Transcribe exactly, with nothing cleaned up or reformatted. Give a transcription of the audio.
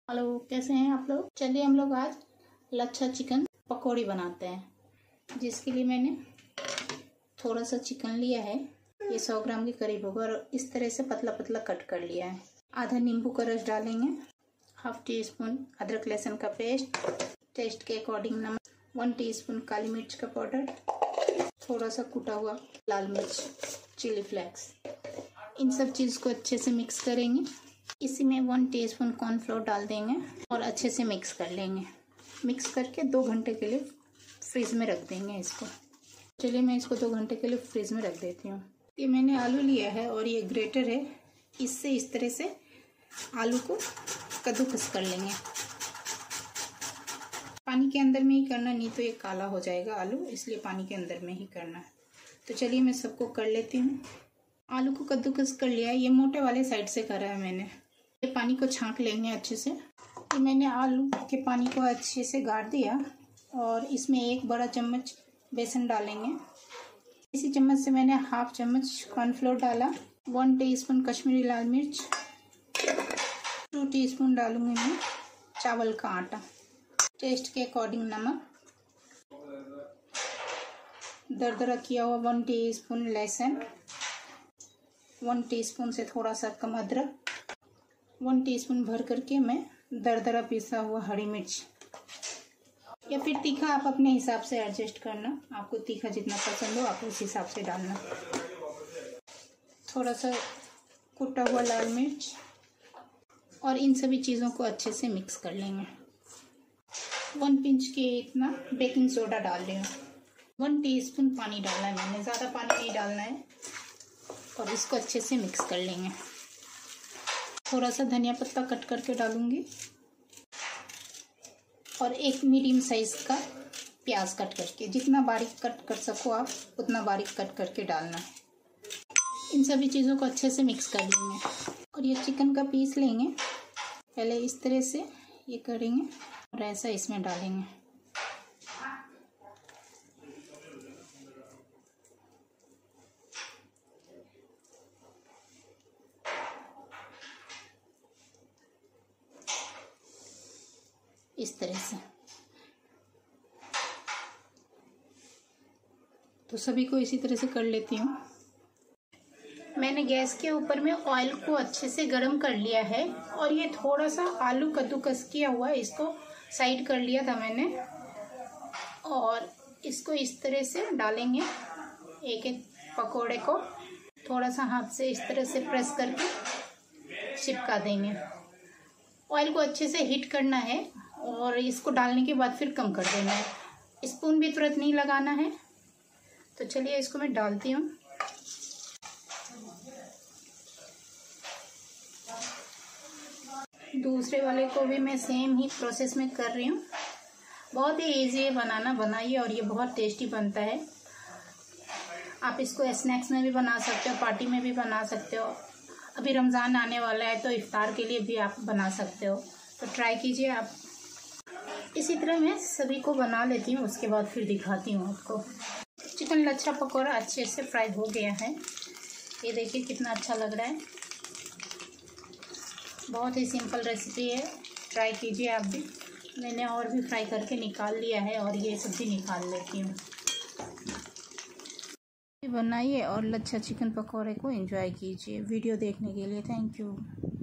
Hello, कैसे हैं आप लोग। चलिए हम लोग आज लच्छा चिकन पकौड़ी बनाते हैं। जिसके लिए मैंने थोड़ा सा चिकन लिया है, ये सौ ग्राम के करीब होगा, और इस तरह से पतला पतला कट कर लिया है। आधा नींबू का रस डालेंगे, हाफ टी स्पून अदरक लहसुन का पेस्ट, टेस्ट के अकॉर्डिंग नमक, वन टीस्पून काली मिर्च का पाउडर, थोड़ा सा कुटा हुआ लाल मिर्च, चिली फ्लेक्स। इन सब चीज़ को अच्छे से मिक्स करेंगे। इसी में वन टीस्पून कॉर्नफ्लोर डाल देंगे और अच्छे से मिक्स कर लेंगे। मिक्स करके दो घंटे के लिए फ्रीज में रख देंगे इसको। चलिए मैं इसको दो घंटे के लिए फ्रीज में रख देती हूँ। ये मैंने आलू लिया है और ये ग्रेटर है, इससे इस तरह से आलू को कद्दूकस कर लेंगे। पानी के अंदर में ही करना, नहीं तो ये काला हो जाएगा आलू, इसलिए पानी के अंदर में ही करना है। तो चलिए मैं सबको कर लेती हूँ। आलू को कद्दूकस कर लिया है, ये मोटे वाले साइड से करा है मैंने। ये पानी को छांक लेंगे अच्छे से। ये मैंने आलू के पानी को अच्छे से गाड़ दिया और इसमें एक बड़ा चम्मच बेसन डालेंगे। इसी चम्मच से मैंने हाफ चम्मच कॉर्नफ्लोर डाला, वन टीस्पून कश्मीरी लाल मिर्च, टू टीस्पून डालूंगी मैं चावल का आटा, टेस्ट के अकॉर्डिंग नमक, दरदरा किया हुआ वन टीस्पून लहसुन, वन टीस्पून से थोड़ा सा कम अदरक, वन टीस्पून भर करके मैं दरदरा पिसा हुआ हरी मिर्च, या फिर तीखा आप अपने हिसाब से एडजस्ट करना। आपको तीखा जितना पसंद हो आप उस हिसाब से डालना। थोड़ा सा कुटा हुआ लाल मिर्च, और इन सभी चीज़ों को अच्छे से मिक्स कर लेंगे। वन पिंच के इतना बेकिंग सोडा डाल रही हूँ। वन टीस्पून पानी डाला है मैंने, ज़्यादा पानी नहीं डालना है। और इसको अच्छे से मिक्स कर लेंगे। थोड़ा सा धनिया पत्ता कट करके डालूंगी और एक मीडियम साइज का प्याज कट करके, जितना बारीक कट कर सको आप उतना बारीक कट करके डालना है। इन सभी चीज़ों को अच्छे से मिक्स कर लेंगे और ये चिकन का पीस लेंगे। पहले इस तरह से ये करेंगे और ऐसा इसमें डालेंगे। इस तरह से तो सभी को इसी तरह से कर लेती हूँ। मैंने गैस के ऊपर में ऑयल को अच्छे से गरम कर लिया है और ये थोड़ा सा आलू कद्दूकस किया हुआ है, इसको साइड कर लिया था मैंने, और इसको इस तरह से डालेंगे। एक एक पकोड़े को थोड़ा सा हाथ से इस तरह से प्रेस करके चिपका देंगे। ऑयल को अच्छे से हीट करना है और इसको डालने के बाद फिर कम कर देना है। स्पून भी तुरंत नहीं लगाना है। तो चलिए इसको मैं डालती हूँ। दूसरे वाले को भी मैं सेम ही प्रोसेस में कर रही हूँ। बहुत ही इजी है बनाना, बनाइए और ये बहुत टेस्टी बनता है। आप इसको स्नैक्स में भी बना सकते हो, पार्टी में भी बना सकते हो। अभी रमज़ान आने वाला है तो इफ्तार के लिए भी आप बना सकते हो, तो ट्राई कीजिए आप। इसी तरह मैं सभी को बना लेती हूँ, उसके बाद फिर दिखाती हूँ आपको। चिकन लच्छा पकौड़ा अच्छे से फ्राई हो गया है। ये देखिए कितना अच्छा लग रहा है। बहुत ही सिंपल रेसिपी है, ट्राई कीजिए आप भी। मैंने और भी फ्राई करके निकाल लिया है और ये सब भी निकाल लेती हूँ। बनाइए और लच्छा चिकन पकौड़े को एंजॉय कीजिए। वीडियो देखने के लिए थैंक यू।